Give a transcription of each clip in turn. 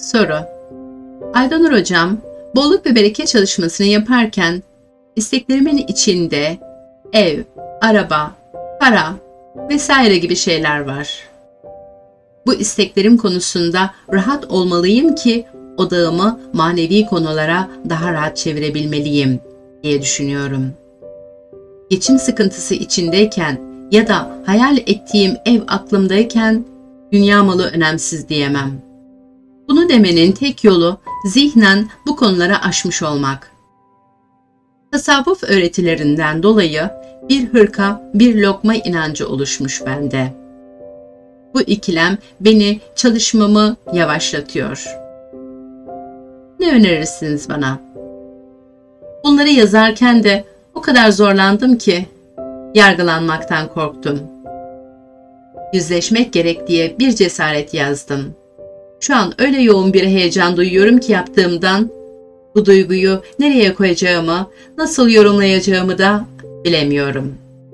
Soru: Aydanur Hocam, bolluk ve bereket çalışmasını yaparken isteklerimin içinde ev, araba, para vesaire gibi şeyler var. Bu isteklerim konusunda rahat olmalıyım ki odağımı manevi konulara daha rahat çevirebilmeliyim diye düşünüyorum. Geçim sıkıntısı içindeyken ya da hayal ettiğim ev aklımdayken dünya malı önemsiz diyemem. Bunu demenin tek yolu zihnen bu konulara aşmış olmak. Tasavvuf öğretilerinden dolayı bir hırka, bir lokma inancı oluşmuş bende. Bu ikilem beni, çalışmamı yavaşlatıyor. Ne önerirsiniz bana? Bunları yazarken de o kadar zorlandım ki yargılanmaktan korktum. Yüzleşmek gerek diye bir cesaret yazdım. Şu an öyle yoğun bir heyecan duyuyorum ki yaptığımdan, bu duyguyu nereye koyacağımı, nasıl yorumlayacağımı da bilemiyorum.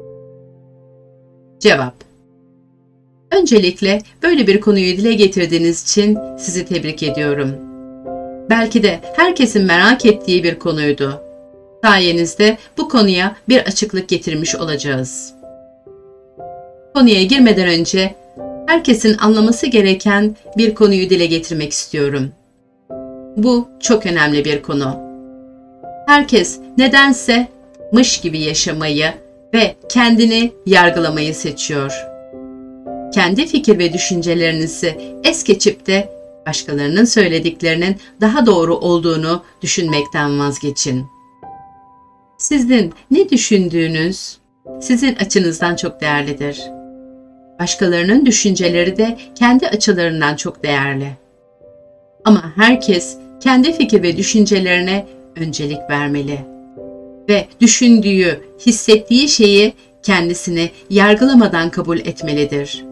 Cevap: Öncelikle böyle bir konuyu dile getirdiğiniz için sizi tebrik ediyorum. Belki de herkesin merak ettiği bir konuydu. Sayenizde bu konuya bir açıklık getirmiş olacağız. Konuya girmeden önce herkesin anlaması gereken bir konuyu dile getirmek istiyorum. Bu çok önemli bir konu. Herkes nedense mış gibi yaşamayı ve kendini yargılamayı seçiyor. Kendi fikir ve düşüncelerinizi es geçip de başkalarının söylediklerinin daha doğru olduğunu düşünmekten vazgeçin. Sizin ne düşündüğünüz sizin açınızdan çok değerlidir. Başkalarının düşünceleri de kendi açılarından çok değerli. Ama herkes kendi fikir ve düşüncelerine öncelik vermeli ve düşündüğü, hissettiği şeyi kendisini yargılamadan kabul etmelidir.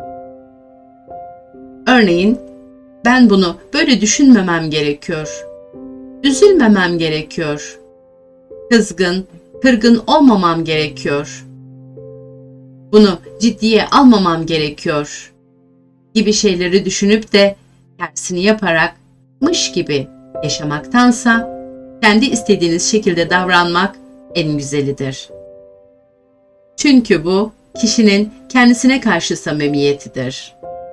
Örneğin, ben bunu böyle düşünmemem gerekiyor, üzülmemem gerekiyor, kızgın, kırgın olmamam gerekiyor, bunu ciddiye almamam gerekiyor gibi şeyleri düşünüp de tersini yaparak mış gibi yaşamaktansa kendi istediğiniz şekilde davranmak en güzelidir. Çünkü bu kişinin kendisine karşı samimiyetidir.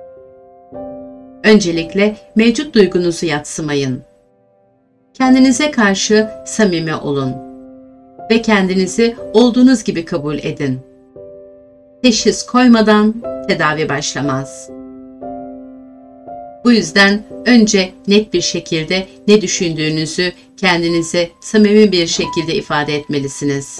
Öncelikle mevcut duygunuzu yadsımayın. Kendinize karşı samimi olun ve kendinizi olduğunuz gibi kabul edin. Teşhis koymadan tedavi başlamaz. Bu yüzden önce net bir şekilde ne düşündüğünüzü kendinize samimi bir şekilde ifade etmelisiniz.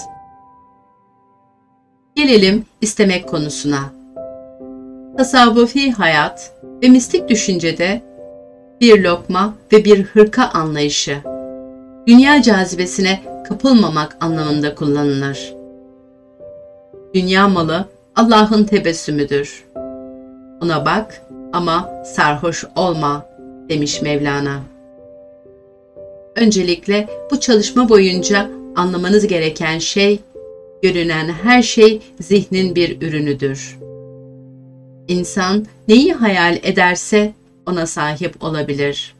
Gelelim istemek konusuna. Tasavvufi hayat ve mistik düşüncede bir lokma ve bir hırka anlayışı, dünya cazibesine kapılmamak anlamında kullanılır. Dünya malı Allah'ın tebessümüdür. Ona bak ama sarhoş olma demiş Mevlana. Öncelikle bu çalışma boyunca anlamanız gereken şey, görünen her şey zihnin bir ürünüdür. İnsan neyi hayal ederse ona sahip olabilir.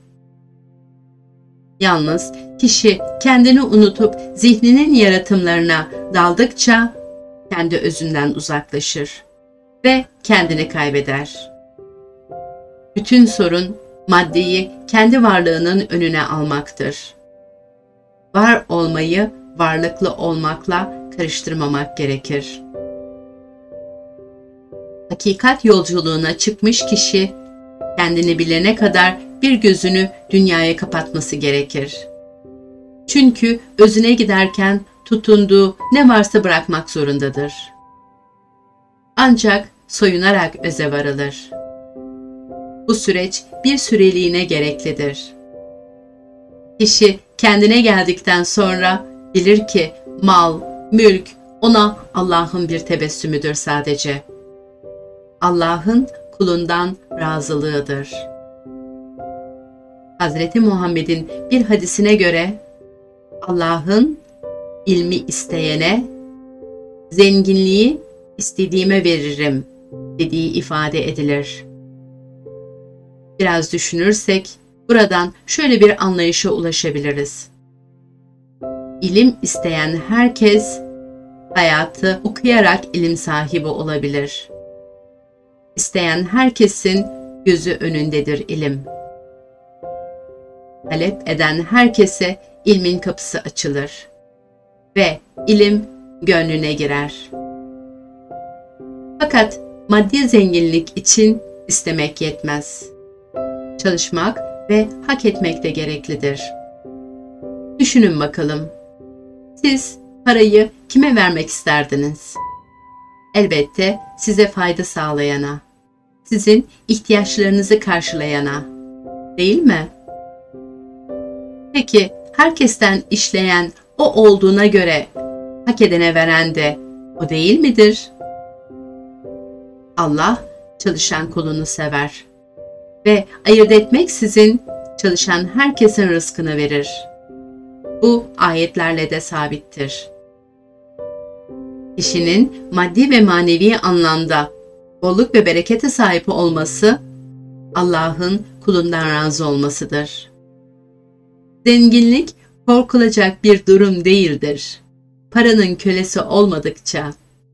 Yalnız kişi kendini unutup zihninin yaratımlarına daldıkça kendi özünden uzaklaşır ve kendini kaybeder. Bütün sorun maddeyi kendi varlığının önüne almaktır. Var olmayı varlıklı olmakla karıştırmamak gerekir. Hakikat yolculuğuna çıkmış kişi kendini bilene kadar bir gözünü dünyaya kapatması gerekir. Çünkü özüne giderken tutunduğu ne varsa bırakmak zorundadır. Ancak soyunarak öze varılır. Bu süreç bir süreliğine gereklidir. Kişi kendine geldikten sonra bilir ki mal, mülk ona Allah'ın bir tebessümüdür sadece. Allah'ın kulundan razılığıdır. Hazreti Muhammed'in bir hadisine göre Allah'ın ilmi isteyene, zenginliği istediğime veririm dediği ifade edilir. Biraz düşünürsek Buradan şöyle bir anlayışa ulaşabiliriz. İlim isteyen herkes hayatı okuyarak ilim sahibi olabilir. İsteyen herkesin gözü önündedir ilim. Talep eden herkese ilmin kapısı açılır ve ilim gönlüne girer. Fakat maddi zenginlik için istemek yetmez. Çalışmak ve hak etmek de gereklidir. Düşünün bakalım. Siz parayı kime vermek isterdiniz? Elbette size fayda sağlayana, sizin ihtiyaçlarınızı karşılayana, değil mi? Peki herkesten işleyen o olduğuna göre hak edene veren de o değil midir? Allah çalışan kulunu sever ve ayırt etmeksizin çalışan herkesin rızkını verir. Bu ayetlerle de sabittir. Kişinin maddi ve manevi anlamda bolluk ve berekete sahip olması, Allah'ın kulundan razı olmasıdır. Zenginlik korkulacak bir durum değildir. Paranın kölesi olmadıkça.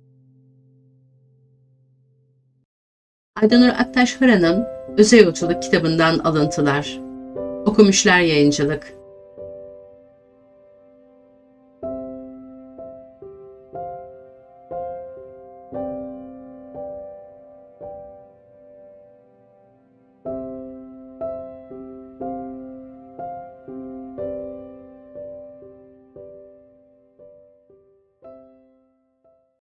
Aydanur Aktaş Hıra'nın Özel Yolculuk kitabından alıntılar. Okumuşlar Yayıncılık.